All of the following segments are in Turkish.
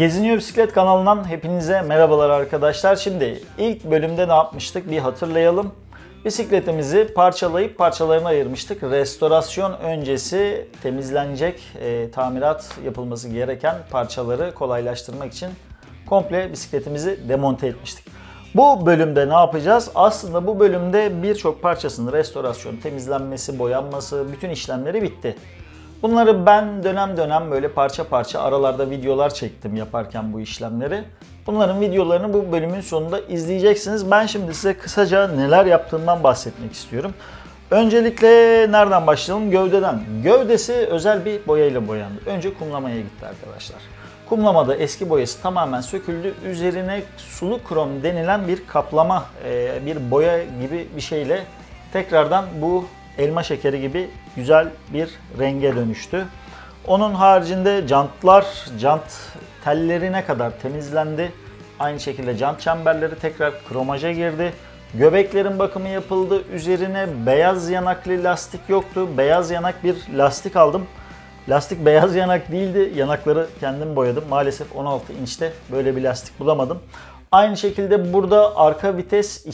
Geziniyor Bisiklet kanalından hepinize merhabalar arkadaşlar. Şimdi ilk bölümde ne yapmıştık bir hatırlayalım. Bisikletimizi parçalayıp parçalarına ayırmıştık. Restorasyon öncesi temizlenecek, tamirat yapılması gereken parçaları kolaylaştırmak için komple bisikletimizi demonte etmiştik. Bu bölümde ne yapacağız? Aslında bu bölümde birçok parçasının restorasyon, temizlenmesi, boyanması, bütün işlemleri bitti. Bunları ben dönem dönem böyle parça parça aralarda videolar çektim yaparken bu işlemleri. Bunların videolarını bu bölümün sonunda izleyeceksiniz. Ben şimdi size kısaca neler yaptığımdan bahsetmek istiyorum. Öncelikle nereden başlayalım? Gövdeden. Gövdesi özel bir boyayla boyandı. Önce kumlamaya gitti arkadaşlar. Kumlamada eski boyası tamamen söküldü. Üzerine sulu krom denilen bir kaplama, bir boya gibi bir şeyle tekrardan bu elma şekeri gibi güzel bir renge dönüştü. Onun haricinde jantlar, jant tellerine kadar temizlendi. Aynı şekilde jant çemberleri tekrar kromaja girdi. Göbeklerin bakımı yapıldı. Üzerine beyaz yanaklı lastik yoktu. Beyaz yanak bir lastik aldım. Lastik beyaz yanak değildi. Yanakları kendim boyadım. Maalesef 16 inçte böyle bir lastik bulamadım. Aynı şekilde burada arka vites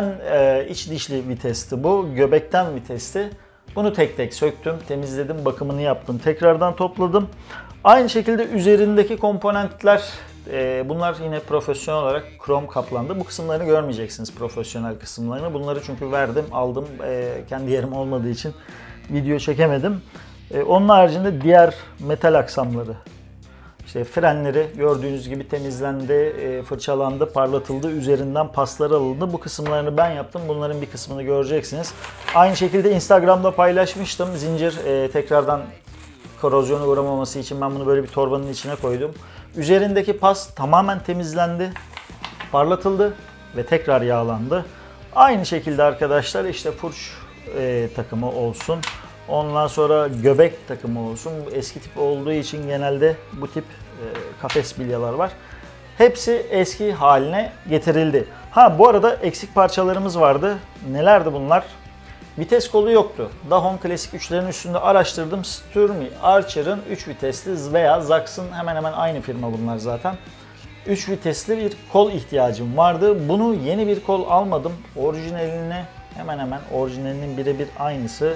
iç dişli vitesti bu. Göbekten vitesti. Bunu tek tek söktüm, temizledim, bakımını yaptım. Tekrardan topladım. Aynı şekilde üzerindeki komponentler bunlar yine profesyonel olarak krom kaplandı. Bu kısımlarını görmeyeceksiniz, profesyonel kısımlarını. Bunları çünkü verdim, aldım. Kendi yerim olmadığı için video çekemedim. Onun haricinde diğer metal aksamları, İşte frenleri gördüğünüz gibi temizlendi, fırçalandı, parlatıldı, üzerinden paslar alındı. Bu kısımlarını ben yaptım. Bunların bir kısmını göreceksiniz. Aynı şekilde Instagram'da paylaşmıştım. Zincir tekrardan korozyona uğramaması için ben bunu böyle bir torbanın içine koydum. Üzerindeki pas tamamen temizlendi, parlatıldı ve tekrar yağlandı. Aynı şekilde arkadaşlar işte furç takımı olsun. Ondan sonra göbek takımı olsun. Eski tip olduğu için genelde bu tip kafes bilyalar var. Hepsi eski haline getirildi. Ha bu arada eksik parçalarımız vardı. Nelerdi bunlar? Vites kolu yoktu. Dahon Klasik 3'lerin üstünde araştırdım. Sturmy Archer'ın 3 vitesli veya Zaxx'ın hemen hemen aynı firma bunlar zaten. 3 vitesli bir kol ihtiyacım vardı. Bunu yeni bir kol almadım. Orijinaline hemen hemen orijinalinin birebir aynısı.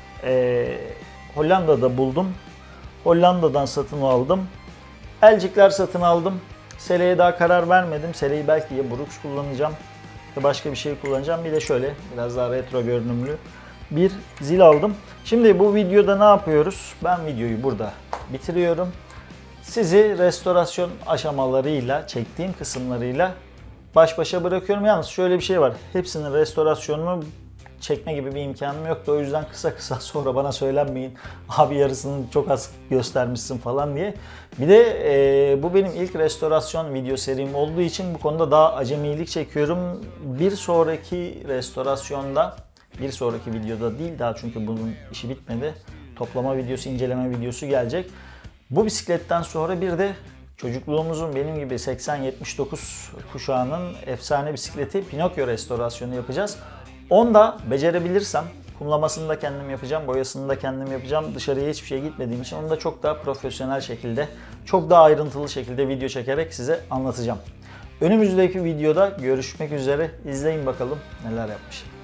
Hollanda'da buldum. Hollanda'dan satın aldım. Elcikler satın aldım. Sele'ye daha karar vermedim. Sele'yi belki ya Brooks kullanacağım ya başka bir şey kullanacağım. Bir de şöyle biraz daha retro görünümlü bir zil aldım. Şimdi bu videoda ne yapıyoruz? Ben videoyu burada bitiriyorum. Sizi restorasyon aşamalarıyla, çektiğim kısımlarıyla baş başa bırakıyorum. Yalnız şöyle bir şey var. Hepsinin restorasyonunu çekme gibi bir imkanım yoktu. O yüzden kısa kısa sonra bana söylenmeyin. Abi yarısını çok az göstermişsin falan diye. Bir de bu benim ilk restorasyon video serim olduğu için bu konuda daha acemilik çekiyorum. Bir sonraki restorasyonda, bir sonraki videoda değil daha çünkü bunun işi bitmedi. Toplama videosu, inceleme videosu gelecek. Bu bisikletten sonra bir de çocukluğumuzun benim gibi 80-79 kuşağının efsane bisikleti Pinokyo restorasyonu yapacağız. Onu da becerebilirsem kumlamasını da kendim yapacağım, boyasını da kendim yapacağım. Dışarıya hiçbir şey gitmediğim için onu da çok daha profesyonel şekilde, çok daha ayrıntılı şekilde video çekerek size anlatacağım. Önümüzdeki videoda görüşmek üzere. İzleyin bakalım neler yapmışım.